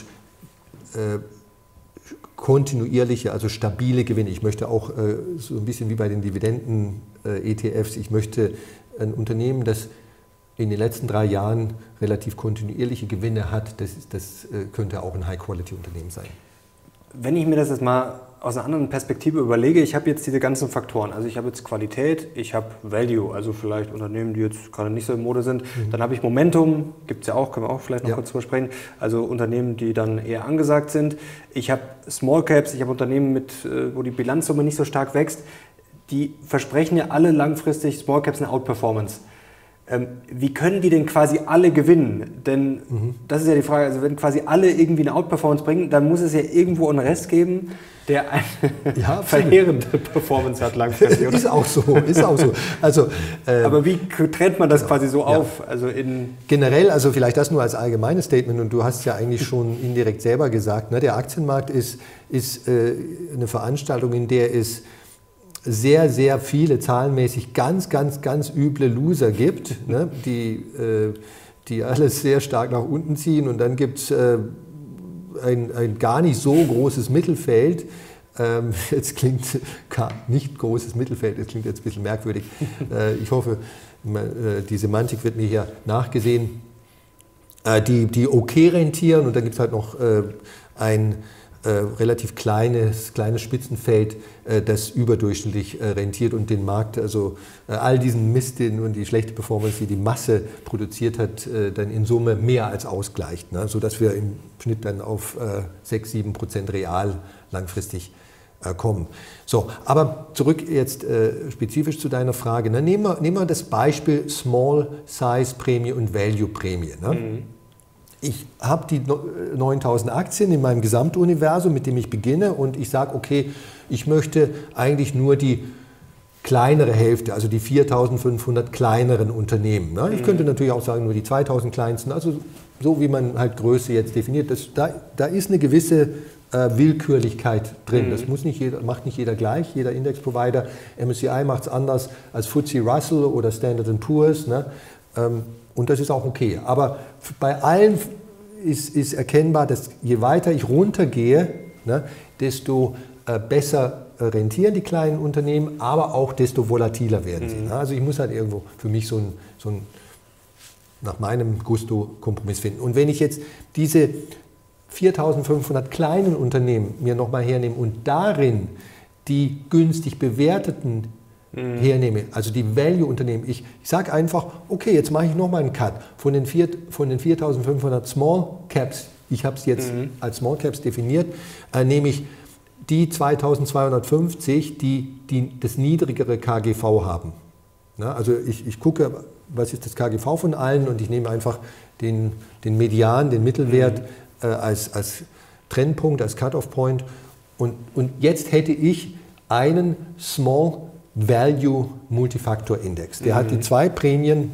kontinuierliche, also stabile Gewinne. Ich möchte auch so ein bisschen wie bei den Dividenden-ETFs, ich möchte ein Unternehmen, das in den letzten 3 Jahren relativ kontinuierliche Gewinne hat, das könnte auch ein High-Quality-Unternehmen sein. Wenn ich mir das jetzt mal aus einer anderen Perspektive überlege, ich habe jetzt diese ganzen Faktoren, also ich habe jetzt Qualität, ich habe Value, also vielleicht Unternehmen, die jetzt gerade nicht so in Mode sind, dann habe ich Momentum, gibt es ja auch, können wir auch vielleicht noch kurz drüber sprechen, also Unternehmen, die dann eher angesagt sind. Ich habe Small Caps, ich habe Unternehmen, wo die Bilanzsumme nicht so stark wächst, die versprechen ja alle langfristig Small Caps eine Outperformance. Wie können die denn quasi alle gewinnen? Denn das ist ja die Frage, also wenn quasi alle irgendwie eine Outperformance bringen, dann muss es ja irgendwo einen Rest geben, der eine verheerende Performance hat langfristig. Oder? Ist auch so. Also, aber wie trennt man das quasi so auf? Also generell, also vielleicht das nur als allgemeines Statement, und du hast es ja eigentlich schon indirekt selber gesagt, ne, der Aktienmarkt ist eine Veranstaltung, in der es sehr, sehr viele zahlenmäßig ganz üble Loser gibt, ne, die alles sehr stark nach unten ziehen, und dann gibt es ein gar nicht so großes Mittelfeld. Jetzt klingt gar nicht großes Mittelfeld, das klingt jetzt ein bisschen merkwürdig. Ich hoffe, die Semantik wird mir hier nachgesehen. Die okay rentieren, und dann gibt es halt noch ein relativ kleines Spitzenfeld, das überdurchschnittlich rentiert und den Markt, also all diesen Mist und die schlechte Performance, die die Masse produziert hat, dann in Summe mehr als ausgleicht, ne? Sodass wir im Schnitt dann auf 6-7% real langfristig kommen. So, aber zurück jetzt spezifisch zu deiner Frage. Ne? Nehmen wir das Beispiel Small Size Prämie und Value Prämie. Ne? Ich habe die 9000 Aktien in meinem Gesamtuniversum, mit dem ich beginne, und ich sage, okay, ich möchte eigentlich nur die kleinere Hälfte, also die 4500 kleineren Unternehmen. Ne? Ich könnte natürlich auch sagen, nur die 2000 kleinsten, also so wie man halt Größe jetzt definiert. Da ist eine gewisse Willkürlichkeit drin. Das macht nicht jeder gleich, jeder Index-Provider. MSCI macht es anders als FTSE Russell oder Standard & Poor's. Ne? Und das ist auch okay. Aber bei allen ist erkennbar, dass je weiter ich runtergehe, ne, desto besser rentieren die kleinen Unternehmen, aber auch desto volatiler werden sie. Ne? Also ich muss halt irgendwo für mich so ein nach meinem Gusto Kompromiss finden. Und wenn ich jetzt diese 4500 kleinen Unternehmen mir nochmal hernehme und darin die günstig bewerteten hernehme, also die Value-Unternehmen, ich sage einfach, okay, jetzt mache ich nochmal einen Cut von den 4.500 Small Caps, ich habe es jetzt als Small Caps definiert, nehme ich die 2.250, die das niedrigere KGV haben. Na, also ich gucke, was ist das KGV von allen und ich nehme einfach den Median, den Mittelwert als Trennpunkt, als Cut-off-Point und jetzt hätte ich einen Small Value Multifactor Index. Der hat die 2 Prämien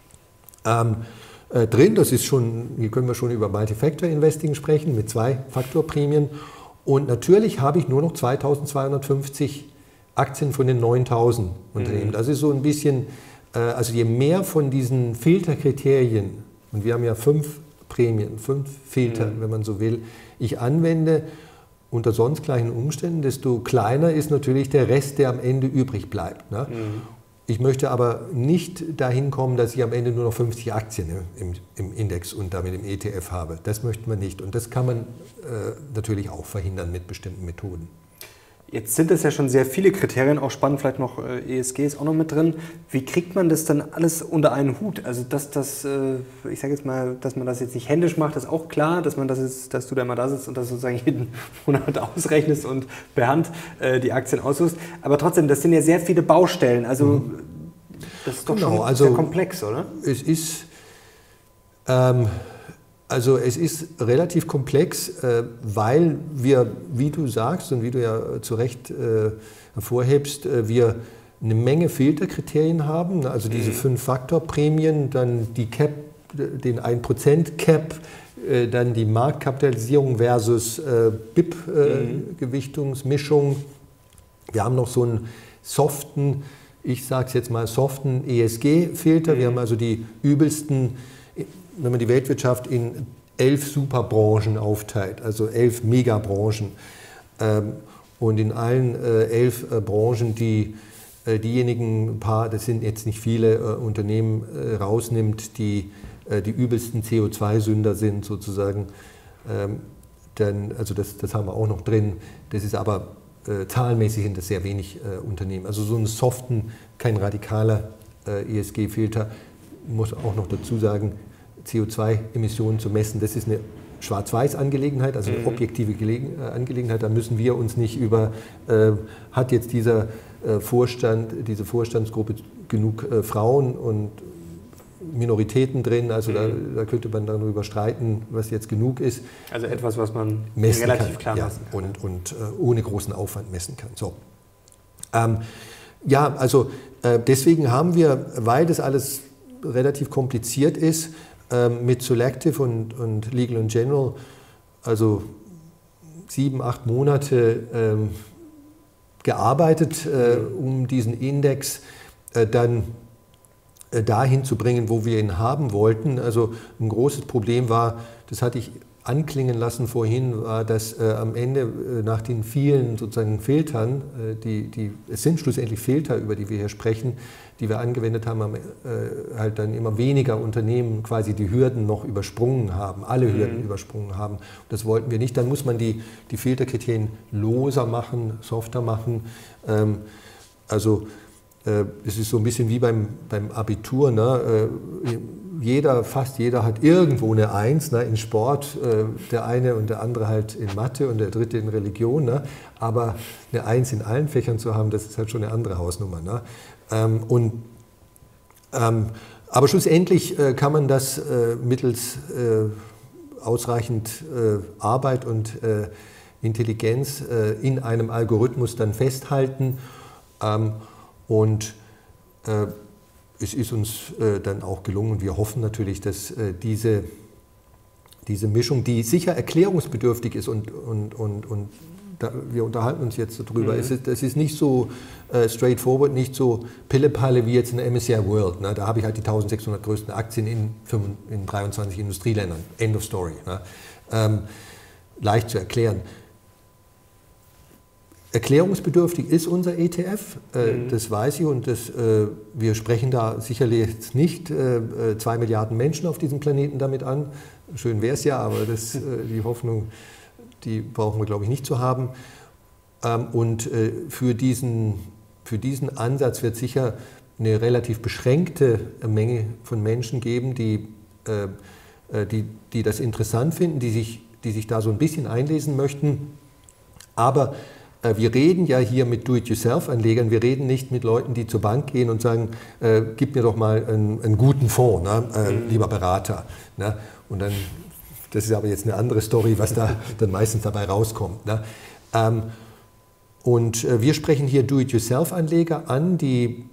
drin, das ist schon, hier können wir schon über Multifactor Investing sprechen, mit 2 Faktorprämien und natürlich habe ich nur noch 2.250 Aktien von den 9.000 Unternehmen. Das ist so ein bisschen, also je mehr von diesen Filterkriterien, und wir haben ja 5 Prämien, 5 Filter, wenn man so will, ich anwende unter sonst gleichen Umständen, desto kleiner ist natürlich der Rest, der am Ende übrig bleibt. Ne? Ich möchte aber nicht dahin kommen, dass ich am Ende nur noch 50 Aktien im Index und damit im ETF habe. Das möchten wir nicht. Und das kann man natürlich auch verhindern mit bestimmten Methoden. Jetzt sind es ja schon sehr viele Kriterien, auch spannend, vielleicht noch ESG ist auch noch mit drin. Wie kriegt man das dann alles unter einen Hut? Also ich sage jetzt mal, dass man das jetzt nicht händisch macht, ist auch klar, dass du da mal da sitzt und das sozusagen jeden Monat ausrechnest und per Hand die Aktien aussuchst. Aber trotzdem, das sind ja sehr viele Baustellen. Also das ist doch schon sehr komplex, oder? Es ist relativ komplex, weil wir, wie du sagst und wie du ja zu Recht hervorhebst, wir eine Menge Filterkriterien haben, also diese 5-Faktor-Prämien, dann die Cap, den 1% Cap, dann die Marktkapitalisierung versus BIP-Gewichtungsmischung. Wir haben noch so einen soften, ich sage es jetzt mal, soften ESG-Filter. Wir haben also die übelsten, wenn man die Weltwirtschaft in 11 Superbranchen aufteilt, also 11 Megabranchen und in allen 11 Branchen diejenigen paar, das sind jetzt nicht viele Unternehmen, rausnimmt, die übelsten CO2-Sünder sind sozusagen, also das haben wir auch noch drin, das ist aber zahlenmäßig sind das sehr wenig Unternehmen. Also so einen soften, kein radikaler ESG-Filter, muss auch noch dazu sagen, CO2-Emissionen zu messen, das ist eine Schwarz-Weiß-Angelegenheit, also eine objektive Angelegenheit. Da müssen wir uns nicht hat jetzt dieser diese Vorstandsgruppe genug Frauen und Minoritäten drin, also da könnte man darüber streiten, was jetzt genug ist. Also etwas, was man messen relativ kann, klar messen kann. Und ohne großen Aufwand messen kann. So. Deswegen haben wir, weil das alles relativ kompliziert ist, mit Selective und Legal & General, also 7-8 Monate gearbeitet, um diesen Index dann dahin zu bringen, wo wir ihn haben wollten. Also ein großes Problem war, das hatte ich anklingen lassen vorhin, war, dass am Ende nach den vielen sozusagen Filtern, es sind schlussendlich Filter, über die wir hier sprechen, die wir angewendet haben, halt dann immer weniger Unternehmen quasi die Hürden noch übersprungen haben, alle Hürden übersprungen haben. Das wollten wir nicht. Dann muss man die Filterkriterien loser machen, softer machen. Es ist so ein bisschen wie beim Abitur. Ne? Fast jeder hat irgendwo eine 1, ne? In Sport, der eine und der andere halt in Mathe und der dritte in Religion. Ne? Aber eine 1 in allen Fächern zu haben, das ist halt schon eine andere Hausnummer. Ne? Aber schlussendlich kann man das mittels ausreichend Arbeit und Intelligenz in einem Algorithmus dann festhalten. Es ist uns dann auch gelungen und wir hoffen natürlich, dass diese Mischung, die sicher erklärungsbedürftig ist und wir unterhalten uns jetzt darüber, das ist nicht so straightforward, nicht so Pille-Palle wie jetzt in der MSCI World. Ne? Da habe ich halt die 1600 größten Aktien in 23 Industrieländern. End of story. Ne? Leicht zu erklären. Erklärungsbedürftig ist unser ETF, das weiß ich und wir sprechen da sicherlich jetzt nicht 2 Milliarden Menschen auf diesem Planeten damit an. Schön wäre es ja, aber die Hoffnung, die brauchen wir, glaube ich, nicht zu haben. Und für diesen für diesen Ansatz wird sicher eine relativ beschränkte Menge von Menschen geben, die das interessant finden, die sich da so ein bisschen einlesen möchten. Aber wir reden ja hier mit Do-it-yourself-Anlegern, wir reden nicht mit Leuten, die zur Bank gehen und sagen, gib mir doch mal einen guten Fonds, ne? Lieber Berater. Ne? Und dann, das ist aber jetzt eine andere Story, was da dann meistens dabei rauskommt. Ne? Und wir sprechen hier Do-it-yourself-Anleger an, die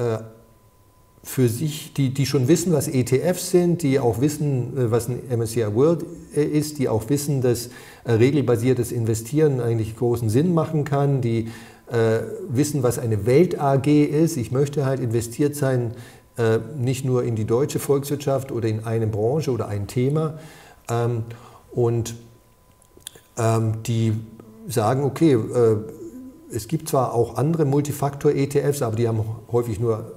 für sich, die schon wissen, was ETFs sind, die auch wissen, was ein MSCI World ist, die auch wissen, dass regelbasiertes Investieren eigentlich großen Sinn machen kann, die wissen, was eine Welt AG ist. Ich möchte halt investiert sein, nicht nur in die deutsche Volkswirtschaft oder in eine Branche oder ein Thema. Und die sagen, okay, es gibt zwar auch andere Multifaktor-ETFs, aber die haben häufig nur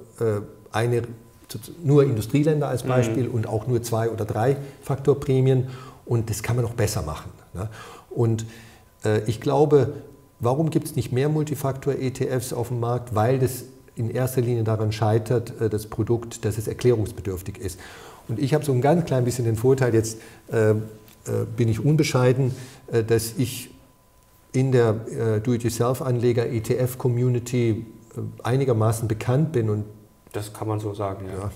Industrieländer als Beispiel und auch nur 2 oder 3 Faktorprämien, und das kann man noch besser machen. Ne? Und ich glaube, warum gibt es nicht mehr Multifaktor-ETFs auf dem Markt? Weil das in erster Linie daran scheitert, das Produkt, dass es erklärungsbedürftig ist. Und ich habe so ein ganz klein bisschen den Vorteil, jetzt bin ich unbescheiden, dass ich in der Do-it-yourself-Anleger-ETF-Community einigermaßen bekannt bin. Und das kann man so sagen, ja.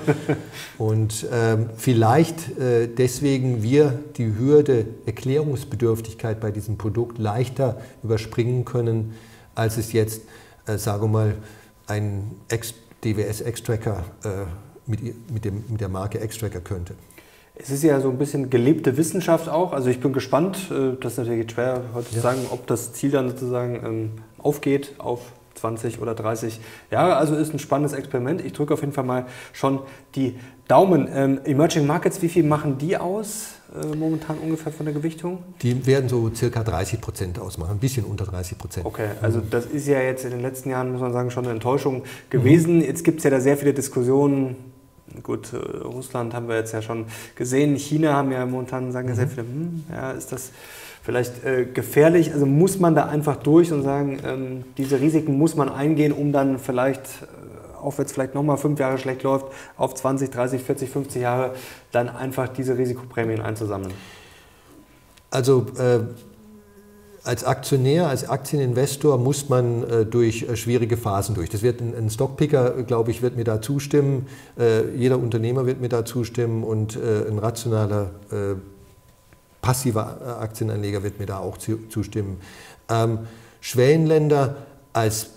Und vielleicht deswegen wir die Hürde Erklärungsbedürftigkeit bei diesem Produkt leichter überspringen können, als es jetzt, sagen wir mal, ein DWS-X-Tracker mit der Marke X-Tracker könnte. Es ist ja so ein bisschen gelebte Wissenschaft auch. Also ich bin gespannt, das ist natürlich schwer heute zu sagen, ob das Ziel dann sozusagen aufgeht auf 20 oder 30 Jahre. Also ist ein spannendes Experiment. Ich drücke auf jeden Fall mal schon die Daumen. Emerging Markets, wie viel machen die aus momentan ungefähr von der Gewichtung? Die werden so circa 30% ausmachen, ein bisschen unter 30%. Okay, also das ist ja jetzt in den letzten Jahren, muss man sagen, schon eine Enttäuschung gewesen. Jetzt gibt es ja da sehr viele Diskussionen. Gut, Russland haben wir jetzt ja schon gesehen. China haben ja momentan, sagen ja sehr viele, ja, ist das vielleicht gefährlich? Also muss man da einfach durch und sagen, diese Risiken muss man eingehen, um dann vielleicht, auch wenn es vielleicht nochmal 5 Jahre schlecht läuft, auf 20, 30, 40, 50 Jahre dann einfach diese Risikoprämien einzusammeln? Also als Aktionär, als Aktieninvestor muss man durch schwierige Phasen durch. Das wird ein Stockpicker, glaube ich, wird mir da zustimmen. Jeder Unternehmer wird mir da zustimmen und ein rationaler passiver Aktienanleger wird mir da auch zustimmen. Schwellenländer als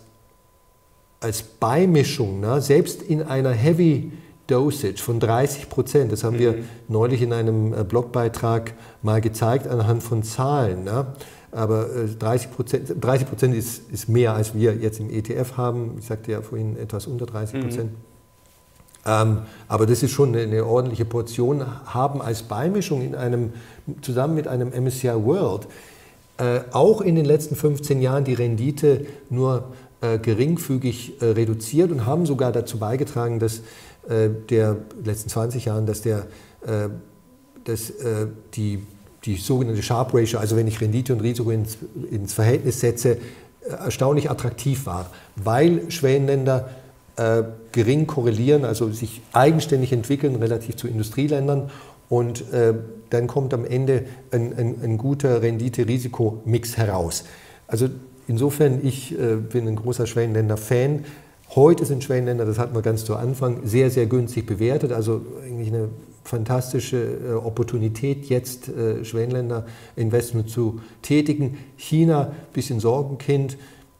Beimischung, ne, selbst in einer Heavy Dosage von 30%, das haben wir neulich in einem Blogbeitrag mal gezeigt anhand von Zahlen, ne? Aber 30% ist mehr, als wir jetzt im ETF haben. Ich sagte ja vorhin etwas unter 30%. Aber das ist schon eine ordentliche Portion, haben als Beimischung zusammen mit einem MSCI World auch in den letzten 15 Jahren die Rendite nur geringfügig reduziert und haben sogar dazu beigetragen, dass letzten 20 Jahren, dass die sogenannte Sharpe Ratio, also wenn ich Rendite und Risiko ins Verhältnis setze, erstaunlich attraktiv war, weil Schwellenländer gering korrelieren, also sich eigenständig entwickeln relativ zu Industrieländern, und dann kommt am Ende ein guter Rendite-Risiko-Mix heraus. Also insofern, ich bin ein großer Schwellenländer-Fan. Heute sind Schwellenländer, das hatten wir ganz zu Anfang, sehr, sehr günstig bewertet, also eigentlich eine fantastische Opportunität, jetzt Schwellenländer-Investment zu tätigen. China, bisschen Sorgenkind,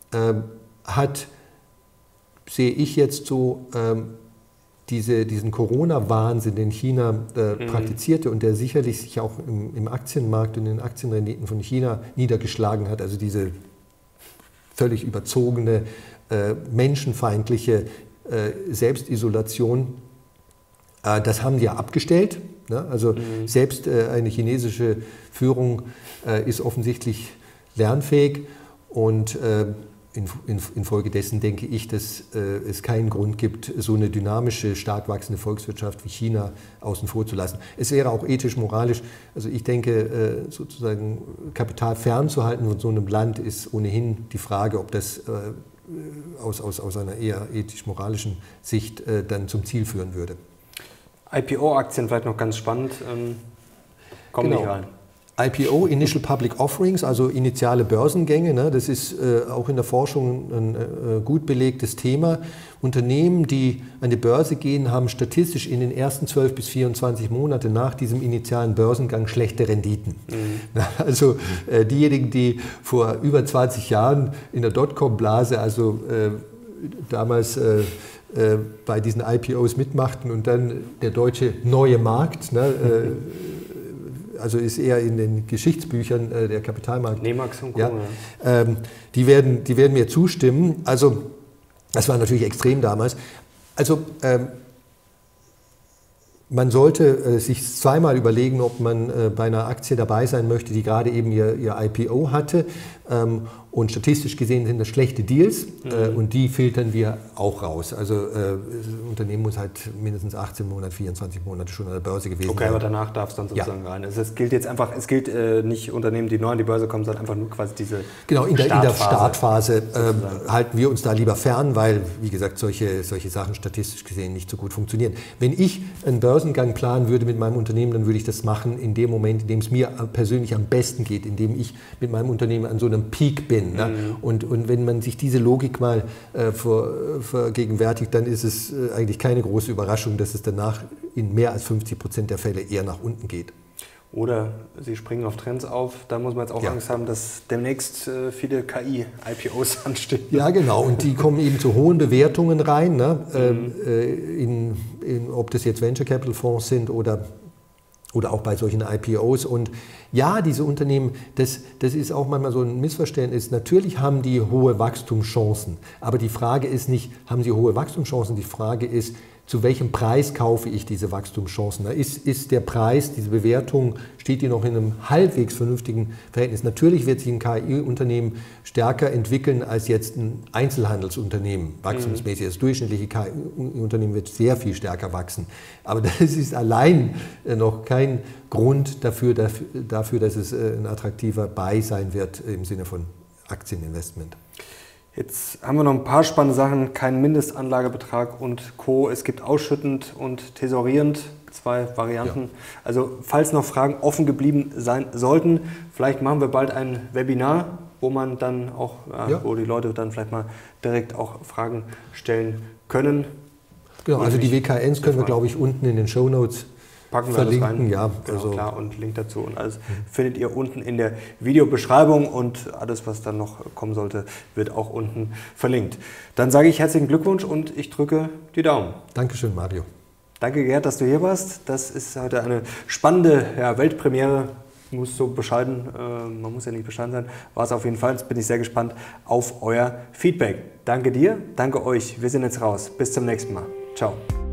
sehe ich jetzt so, diesen Corona-Wahnsinn, den China praktizierte und der sicherlich sich auch im Aktienmarkt und in den Aktienrenditen von China niedergeschlagen hat, also diese völlig überzogene, menschenfeindliche Selbstisolation. Das haben die ja abgestellt. Ne? Also selbst eine chinesische Führung ist offensichtlich lernfähig, und infolgedessen denke ich, dass es keinen Grund gibt, so eine dynamische, stark wachsende Volkswirtschaft wie China außen vor zu lassen. Es wäre auch ethisch, moralisch, also ich denke, sozusagen Kapital fernzuhalten von so einem Land ist ohnehin die Frage, ob das aus einer eher ethisch-moralischen Sicht dann zum Ziel führen würde. IPO-Aktien vielleicht noch ganz spannend, kommen nicht rein. IPO, Initial Public Offerings, also initiale Börsengänge, ne, das ist auch in der Forschung ein gut belegtes Thema. Unternehmen, die an die Börse gehen, haben statistisch in den ersten 12 bis 24 Monate nach diesem initialen Börsengang schlechte Renditen. Also diejenigen, die vor über 20 Jahren in der Dotcom-Blase, also damals bei diesen IPOs mitmachten und dann der deutsche neue Markt, ne, also ist eher in den Geschichtsbüchern der Kapitalmarkt. Nemax und Co. Ja, die werden mir zustimmen. Also das war natürlich extrem damals. Also man sollte sich zweimal überlegen, ob man bei einer Aktie dabei sein möchte, die gerade eben ihr IPO hatte. Und statistisch gesehen sind das schlechte Deals und die filtern wir auch raus. Also das Unternehmen muss halt mindestens 18 Monate, 24 Monate schon an der Börse gewesen sein. Okay, aber danach darf es dann sozusagen rein. Also es gilt jetzt einfach, nicht Unternehmen, die neu an die Börse kommen, sondern einfach nur quasi diese Genau, in der Startphase halten wir uns da lieber fern, weil, wie gesagt, solche Sachen statistisch gesehen nicht so gut funktionieren. Wenn ich einen Börsengang planen würde mit meinem Unternehmen, dann würde ich das machen in dem Moment, in dem es mir persönlich am besten geht, in dem ich mit meinem Unternehmen an so einem Peak bin. Ne? Und wenn man sich diese Logik mal vergegenwärtigt, dann ist es eigentlich keine große Überraschung, dass es danach in mehr als 50% der Fälle eher nach unten geht. Oder sie springen auf Trends auf. Da muss man jetzt auch Angst haben, dass demnächst viele KI-IPOs anstehen. Ja, genau. Und die kommen eben zu hohen Bewertungen rein, ne? Ob das jetzt Venture Capital Fonds sind oder auch bei solchen IPOs. Und ja, diese Unternehmen, das ist auch manchmal so ein Missverständnis. Natürlich haben die hohe Wachstumschancen, aber die Frage ist nicht, haben sie hohe Wachstumschancen? Die Frage ist, zu welchem Preis kaufe ich diese Wachstumschancen? Ist der Preis, diese Bewertung, steht die noch in einem halbwegs vernünftigen Verhältnis? Natürlich wird sich ein KI-Unternehmen stärker entwickeln als jetzt ein Einzelhandelsunternehmen, wachstumsmäßig. Das durchschnittliche KI-Unternehmen wird sehr viel stärker wachsen. Aber das ist allein noch kein Grund dafür, dass es ein attraktiver Buy sein wird im Sinne von Aktieninvestment. Jetzt haben wir noch ein paar spannende Sachen, kein Mindestanlagebetrag und Co. Es gibt ausschüttend und tesorierend, 2 Varianten. Ja. Also falls noch Fragen offen geblieben sein sollten, vielleicht machen wir bald ein Webinar, wo man dann auch, wo die Leute dann vielleicht mal direkt auch Fragen stellen können. Genau, also die WKNs können wir, glaube ich, unten in den Shownotes packen wir verlinken, alles rein. Ja, genau, also klar, und Link dazu und alles findet ihr unten in der Videobeschreibung und alles, was dann noch kommen sollte, wird auch unten verlinkt. Dann sage ich herzlichen Glückwunsch und ich drücke die Daumen. Dankeschön, Mario. Danke, Gerd, dass du hier warst. Das ist heute eine spannende Weltpremiere. Muss so bescheiden, man muss ja nicht bescheiden sein, war es auf jeden Fall. Jetzt bin ich sehr gespannt auf euer Feedback. Danke dir, danke euch. Wir sind jetzt raus. Bis zum nächsten Mal. Ciao.